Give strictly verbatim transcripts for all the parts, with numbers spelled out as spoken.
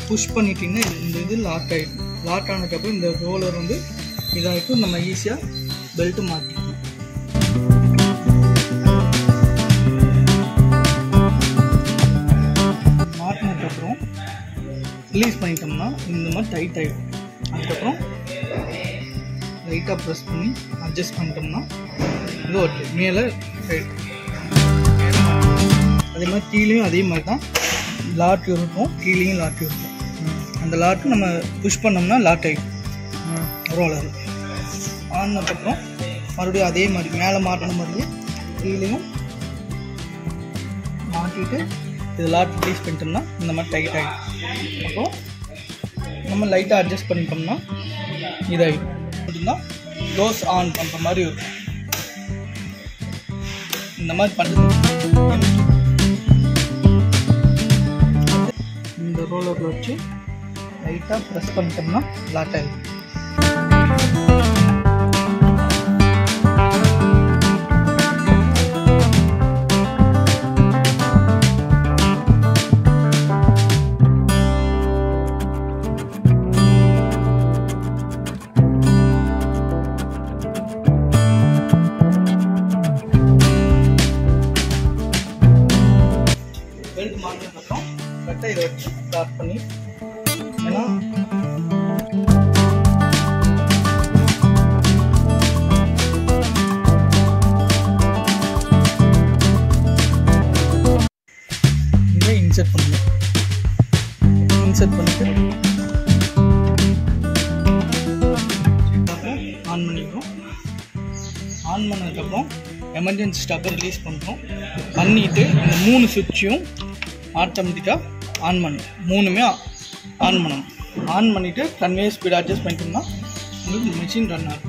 Push பண்ணிட்டீங்கன்னா இந்த இது லாக் ஆகிடும். லாக் ஆனதுக்கப்புறம் இந்த ரோலர் வந்து இதாகிட்டு நம்ம ஈஸியாக பெல்ட்டு மாற்றிக்கலாம். மாட்டினதுக்கப்புறம் ரிலீஸ் பண்ணிட்டோம்னா இந்த மாதிரி டைட் ஆகிடும். அதுக்கப்புறம் லைட்டாக ப்ரெஸ் பண்ணி அட்ஜஸ்ட் பண்ணிட்டோம்னா இது ஓகே மேலே ரைட். அதே மாதிரி கீழேயும் அதே மாதிரி தான் லாக் இருக்கும், கீழேயும் லாக் இருக்கும். அந்த லாக்கு நம்ம புஷ் பண்ணோம்னா லாக் ஆகிடும் ரோலர். ஆனதுக்கப்புறம் மறுபடியும் அதே மாதிரி மேலே மாட்டின மாதிரியே கீழேயும் மாட்டிட்டு இது லாக் ரிலீஸ் பண்ணிட்டோம்னா இந்த மாதிரி டைட் ஆகிடும். அப்புறம் நம்ம லைட்டாக அட்ஜஸ்ட் பண்ணிட்டோம்னா இதாகிடும். அப்படின்னா க்ளோஸ் ஆன் பண்ணுற மாதிரி இருக்கும். இந்த மாதிரி பண்ணுறது இந்த ரோலரில் வச்சு லைட்டாக ப்ரெஸ் பண்ணிட்டோம்னா லாக் ஆகிடும். பெல்ட் மாட்டினதுக்கப்புறம் கரெக்டாக இதை வச்சு ஸ்டார்ட் பண்ணி ஏன்னா இதை இன்சர்ட் பண்ணணும். இன்சர்ட் பண்ணிட்டு ஆன் பண்ணிடுறோம். ஆன் பண்ணதுக்கப்புறம் எமர்ஜென்சி ஸ்டாப்பை ரிலீஸ் பண்ணுறோம். பண்ணிவிட்டு இந்த மூணு சுவிட்சையும் ஆட்டோமேட்டிக்காக ஆன் பண்ணணும். மூணுமே ஆன் பண்ணணும். ஆன் பண்ணிவிட்டு கன்வே ஸ்பீட் அட்ஜஸ்ட் பண்ணிட்டோம்னா உங்களுக்கு மிஷின் ரன் ஆகும்.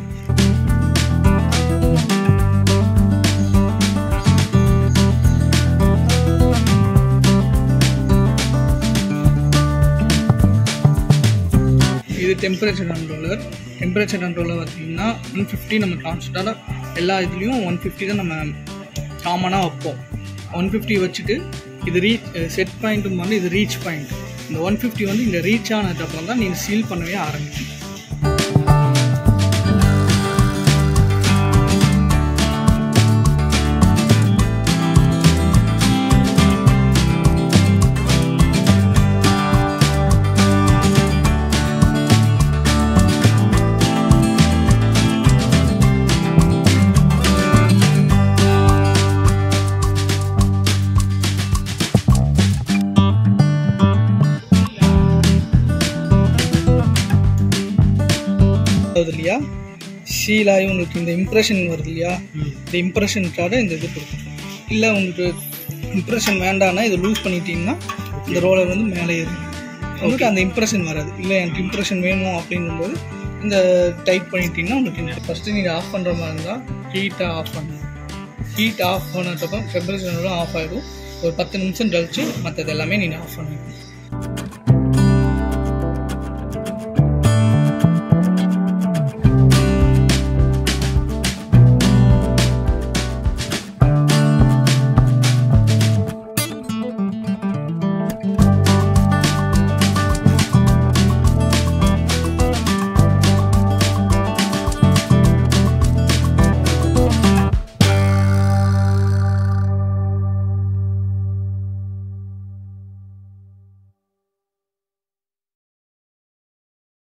இது டெம்பரேச்சர் கண்ட்ரோலர். டெம்பரேச்சர் கண்ட்ரோலர் பார்த்தீங்கன்னா ஒன் ஃபிஃப்டி நம்ம கான்ஸ்டண்ட்டாக எல்லா இதுலேயும் ஒன் ஃபிஃப்டி தான் நம்ம காமனாக வைப்போம். ஒன் ஃபிஃப்டி வச்சுட்டு இது ரீச் செட் பாயிண்ட்டும் வந்து இது ரீச் பாயிண்ட். இந்த ஒன் ஃபிஃப்டி வந்து இங்கே ரீச் ஆனதுக்கப்புறம் தான் நீங்கள் சீல் பண்ணவே ஆரம்பிக்கும். இல்லையா சீலாகி உங்களுக்கு இந்த இம்ப்ரெஷன் வருது இல்லையா, இந்த இம்ப்ரெஷனுக்காக இந்த இது கொடுக்கும். இல்லை உங்களுக்கு இம்ப்ரெஷன் வேண்டாம்னா இதை லூஸ் பண்ணிட்டீங்கன்னா இந்த ரோலர் வந்து மேலே ஏறும். உங்களுக்கு அந்த இம்ப்ரெஷன் வராது. இல்லை எனக்கு இம்ப்ரெஷன் வேணும் அப்படிங்கும்போது இந்த டைட் பண்ணிட்டீங்கன்னா உங்களுக்கு ஃபஸ்ட்டு நீங்கள் ஆஃப் பண்ணுற மாதிரி இருந்தால் ஹீட்டாக ஆஃப் பண்ணணும். ஹீட் ஆஃப் பண்ணதுக்கப்புறம் டெம்பரேச்சர் ஆஃப் ஆகிடும். ஒரு பத்து நிமிஷம் கழிச்சு மற்றது எல்லாமே நீங்கள் ஆஃப் பண்ணிக்கணும்.